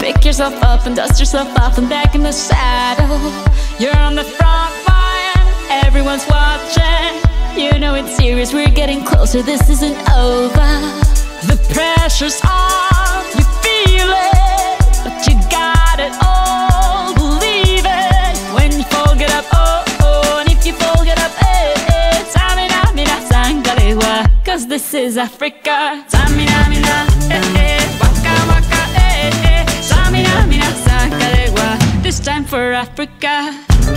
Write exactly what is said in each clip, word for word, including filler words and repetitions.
Pick yourself up and dust yourself off and back in the saddle. You're on the front line, everyone's watching. You know it's serious, we're getting closer, this isn't over. The pressure's on, you feel it, but you got it all, believe it. When you fall, get up, oh, oh, and if you fall, get up, eh, eh. Samina, mina, sangalewa, cause this is Africa. Samina, mina, eh, eh, waka, waka, eh, eh. Samina, mina, sangalewa, this time for Africa.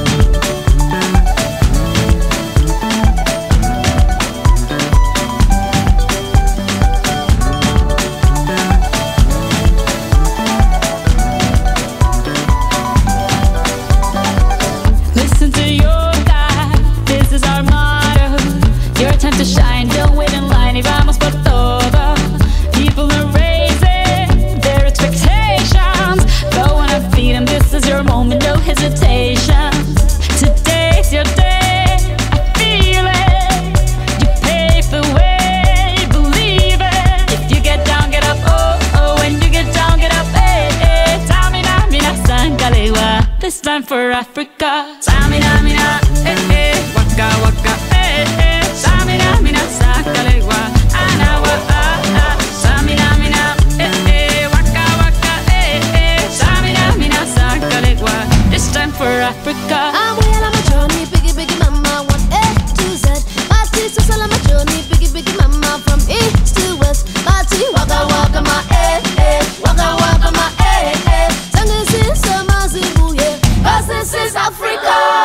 Time to shine, don't wait in line, y vamos por todo. People are raising their expectations. Go on and feed them, this is your moment, no hesitation. Today's your day, I feel it. You pave the way, believe it. If you get down, get up, oh, oh. When you get down, get up, eh, eh. Samina, mina, sangalewa, this time for Africa. Samina, mina, eh, eh. Waka, waka, eh, eh. Samina, mina, sangalewa, anawa, ah, ah. Samina, mina, eh, eh. Waka, waka, eh, eh. Samina, mina, sangalewa, this time for Africa. I'm well on my journey, biggie, biggie mama, one A to Z. My sister's all on my journey, biggie, biggie mama, from east to west. My tea, waka, waka, my eh, eh. Waka, waka, my eh, eh. Sangin' since summer, zibu, yeah. Cause this is Africa.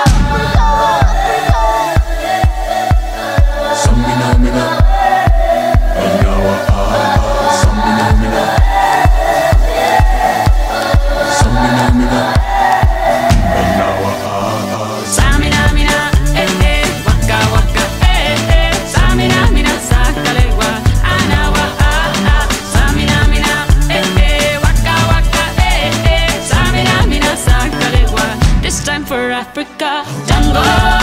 For Africa, jungle.